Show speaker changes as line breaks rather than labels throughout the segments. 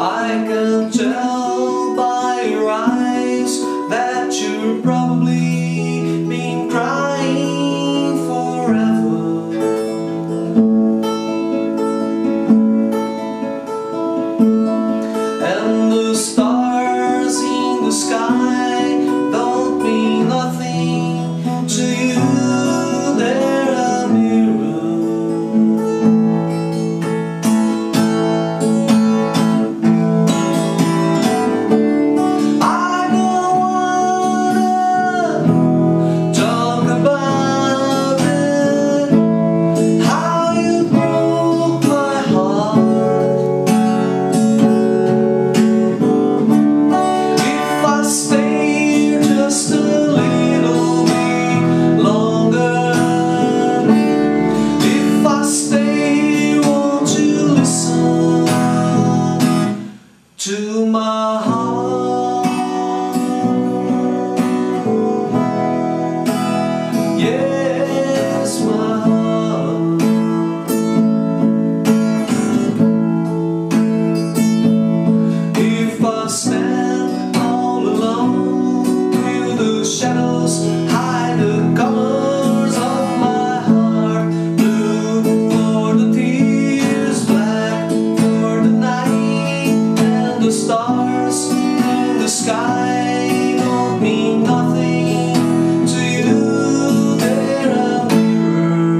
I can tell by your eyes that you've probably been crying forever. And the stars in the sky don't mean nothing to you. They're a mirror. I don't wanna talk about it, how you broke my heart. If I stay just a little bit longer, if I stay, won't you listen to my heart? Yes, my heart. If I stand all alone, will the shadows hide the colors of my heart? Blue for the tears, black for the night, and the stars in the sky don't mean nothing to you. They're a mirror.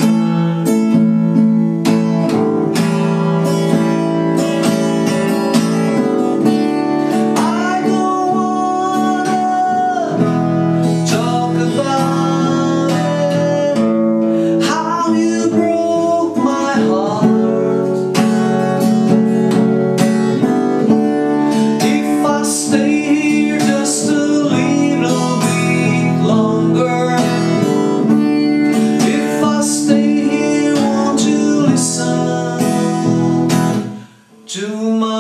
I don't wanna talk about it, how you broke my heart. If I stay here just a little bit longer, if I stay here, won't you listen to my